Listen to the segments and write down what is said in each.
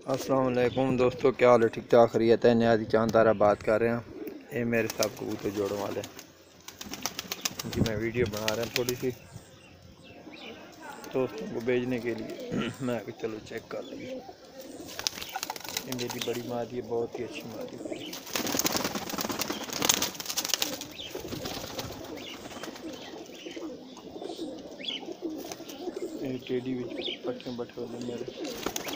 अस्सलाम वालेकुम दोस्तों, क्या हाल है? ठीक ठाक खैरियत है। न्याजी चांद तारा बात कर रहे हैं। ये मेरे साथ कबूतर जोड़ों वाले जी, मैं वीडियो बना रहा हूँ थोड़ी सी दोस्तों को भेजने के लिए। मैं चलो चेक कर लूँगी। ये मेरी बड़ी मादी है, बहुत ही अच्छी मादी मेरी। ये टेडी भी पट्टे बैठे हुए मेरे।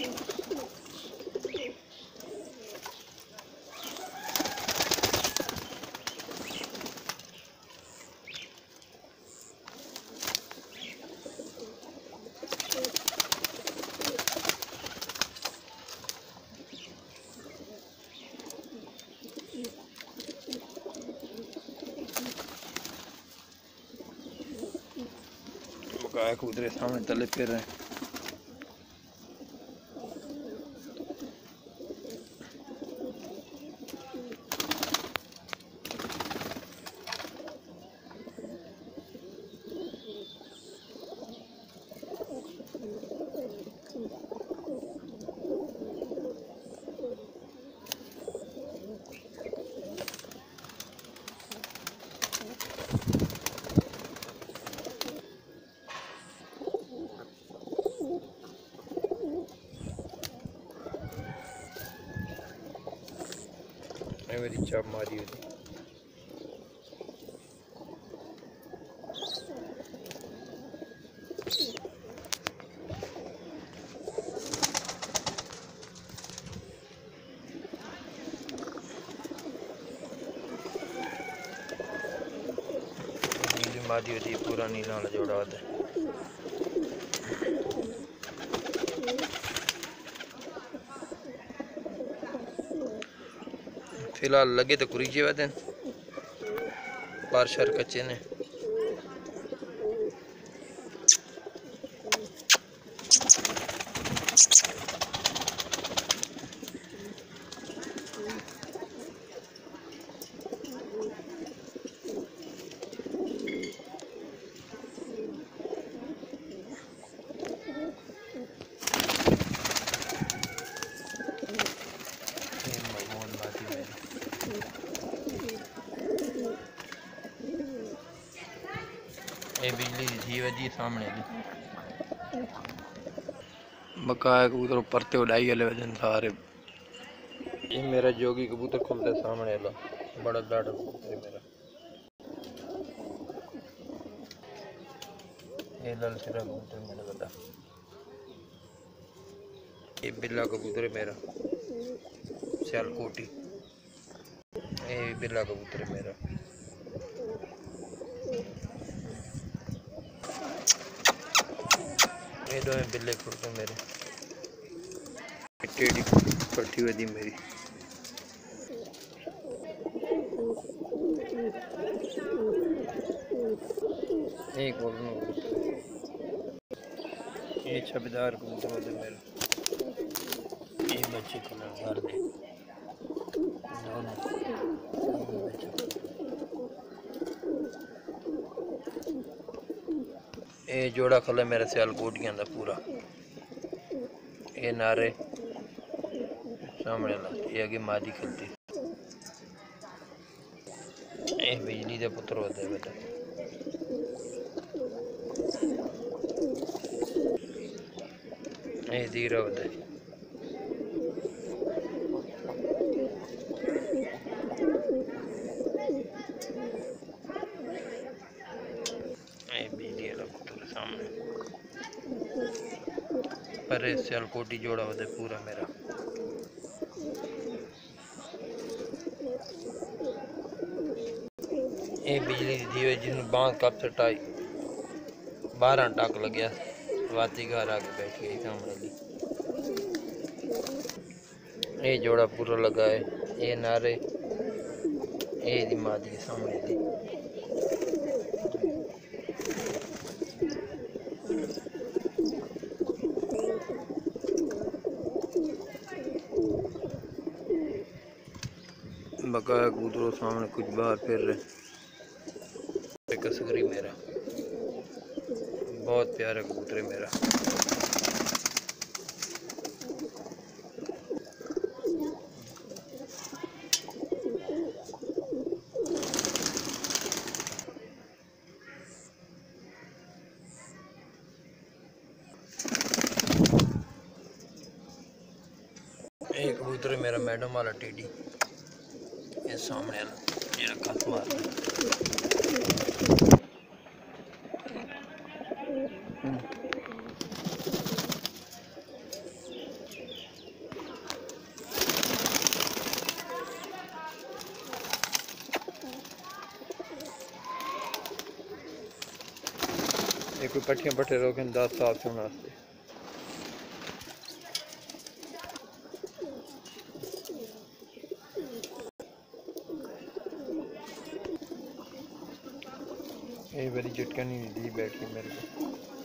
बकाया कबूतर सामने तले फिर रहे हैं। मेरी चाप मारी हुई मादी होती पूरा नीला वाला जोड़ा होता है। फिलहाल लगे तो कुरीचे वह दिन बार शर कच्चे ने। ये बिजली थी वजी सामने बकाया कबूतर परते उड़ाई वाले वजन सारे। ये मेरा जोगी कबूतर खुलता सामने वाला बड़ा लाडा कबूतर है मेरा। ये लाल सिरा कबूतर मेरा बड़ा। ये बिल्ला कबूतर है मेरा सियालकोटी। ये बिल्ला कबूतर है मेरा। ये दो बिल्ले खुलते मेरे। टेडी पट्टी हुई थी मेरी। एक ये छबेदार कबूतर होते मेरे। ये बच्चे खुला घर में दोनों ये जोड़ा खला मेरा सियालकोटियां दा पूरा। ये नारे सामने ला ये आगे मादी खलती। ये बिजली दे पुत्र होते हैं बेटा। ये जीरा होता है। ये बिजली वाला पुत्र सामने पर सियालकोटी जोड़ा होता है पूरा मेरा। ये बिजली दी हुई जिन बांध कब सटाई 12 टक लग्या वाती घर आके बैठ गई सामने ली। ये जोड़ा पूरा लगा है। ये नारे ये दी मादी सामने दी। बकाया कबूतरों सामने कुछ बाहर फिर रहे। कसगरी मेरा बहुत प्यारा कबूतर है मेरा। उधर मेरा मैडम वाला टेडी ये सामने ये खत मार ये कोई पट्टियां पट्टे रोके 10 साल से वास्ते ये बड़ी झटका नहीं दी बैठ के मेरे को।